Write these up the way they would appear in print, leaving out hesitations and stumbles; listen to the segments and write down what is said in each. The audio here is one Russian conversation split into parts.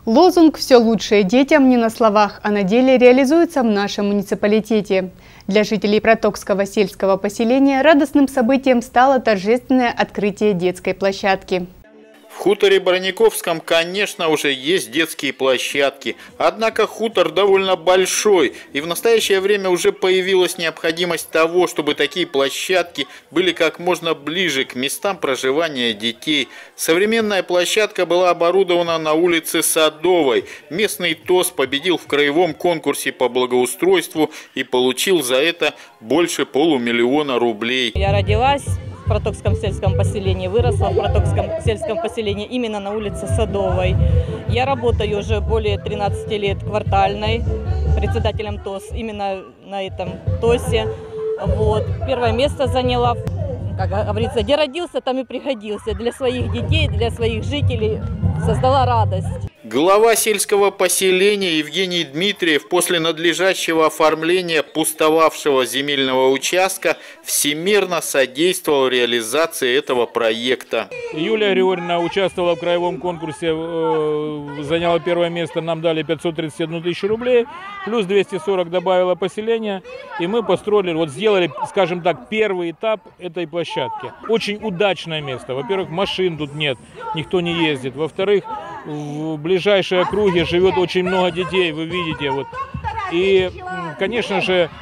Лозунг «Все лучшее детям» не на словах, а на деле реализуется в нашем муниципалитете. Для жителей Протокского сельского поселения радостным событием стало торжественное открытие детской площадки. В хуторе Брониковском, конечно, уже есть детские площадки. Однако хутор довольно большой, и в настоящее время уже появилась необходимость того, чтобы такие площадки были как можно ближе к местам проживания детей. Современная площадка была оборудована на улице Садовой. Местный ТОС победил в краевом конкурсе по благоустройству и получил за это больше $500 000 рублей. Я родилась в Протокском сельском поселении, выросла в Протокском сельском поселении именно на улице Садовой. Я работаю уже более 13 лет квартальной председателем ТОС, именно на этом ТОСе. Вот. Первое место заняла, как говорится, где родился, там и пригодился. Для своих детей, для своих жителей создала радость. Глава сельского поселения Евгений Дмитриев после надлежащего оформления пустовавшего земельного участка всемирно содействовал реализации этого проекта. Юлия Григорьевна участвовала в краевом конкурсе, заняла первое место, нам дали 531 000 рублей, плюс 240 добавила поселение, и мы построили, вот сделали, скажем так, первый этап этой площадки. Очень удачное место. Во-первых, машин тут нет, никто не ездит. Во-вторых, в ближайшей округе живет очень много детей, вы видите. Вот. И, конечно же,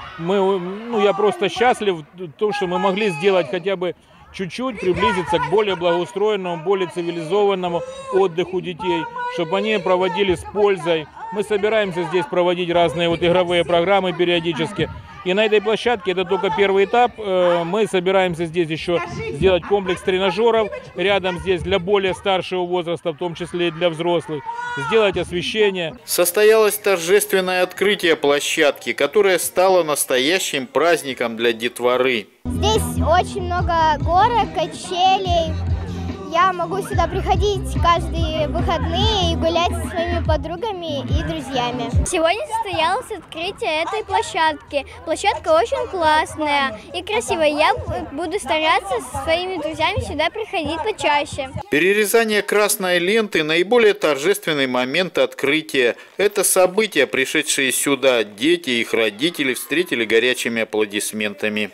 я просто счастлив в том, что мы могли сделать хотя бы чуть-чуть, приблизиться к более благоустроенному, более цивилизованному отдыху детей, чтобы они проводили с пользой. Мы собираемся здесь проводить разные игровые программы периодически. И на этой площадке, это только первый этап, мы собираемся здесь еще сделать комплекс тренажеров, рядом здесь для более старшего возраста, в том числе и для взрослых, сделать освещение. Состоялось торжественное открытие площадки, которая стала настоящим праздником для детворы. Здесь очень много горок, качелей. Я могу сюда приходить каждые выходные и гулять со своими подругами и друзьями. Сегодня состоялось открытие этой площадки. Площадка очень классная и красивая. Я буду стараться со своими друзьями сюда приходить почаще. Перерезание красной ленты – наиболее торжественный момент открытия. Это события, пришедшие сюда, дети и их родители встретили горячими аплодисментами.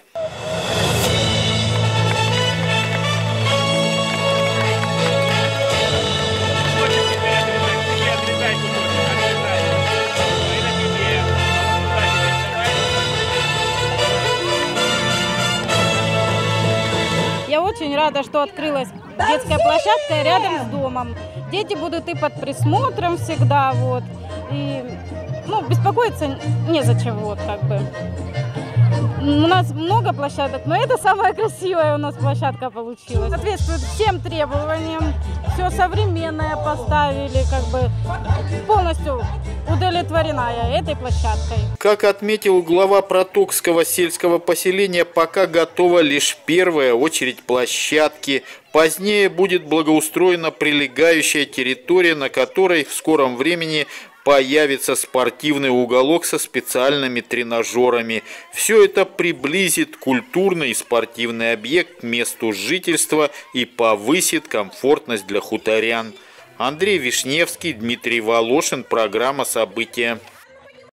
Я очень рада, что открылась детская площадка рядом с домом. Дети будут и под присмотром всегда, вот. И, беспокоиться незачем, вот, как бы. У нас много площадок, но это самая красивая у нас площадка получилась. Соответствует всем требованиям, все современное поставили, как бы полностью удовлетворена я этой площадкой. Как отметил глава Протокского сельского поселения, пока готова лишь первая очередь площадки. Позднее будет благоустроена прилегающая территория, на которой в скором времени появится спортивный уголок со специальными тренажерами. Все это приблизит культурный и спортивный объект к месту жительства и повысит комфортность для хуторян. Андрей Вишневский, Дмитрий Волошин. Программа «События».